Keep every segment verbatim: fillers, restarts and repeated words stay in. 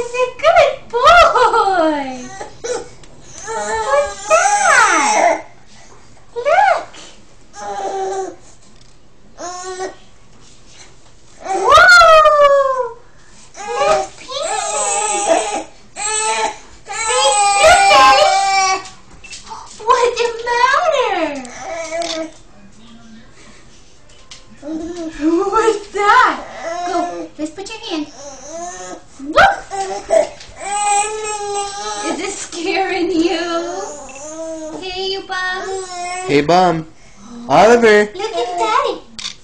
is a good boy. What's that? Look. Whoa! There's pieces. Hey, look, Daddy. What's the matter? What's that? Go, let's put your hand. Whoop! Is it scaring you? Hey, you bum. Hey, bum. Oliver. Look at Daddy.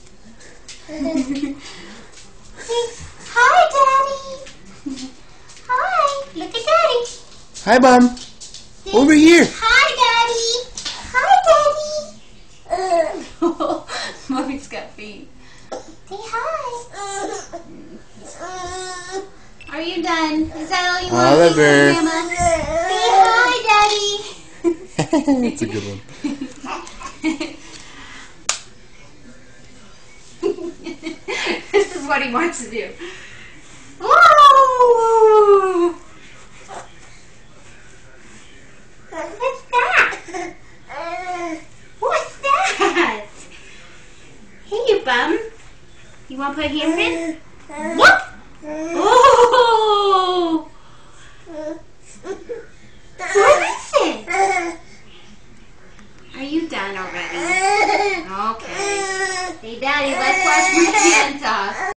Say, hi, Daddy. Hi. Look at Daddy. Hi, bum. Say, Over here. hi, Daddy. Hi, Daddy. Mommy's got feet. Say hi. Are you done? Is that all you want Oliver. to do, Mama? Say hi, Daddy. That's a good one. This is what he wants to do. Whoa! What's that? What's that? Hey, you bum. You want to put a handprint? What? Oh! What is it? Are you done already? Okay. Hey, Daddy, let's wash my hands off.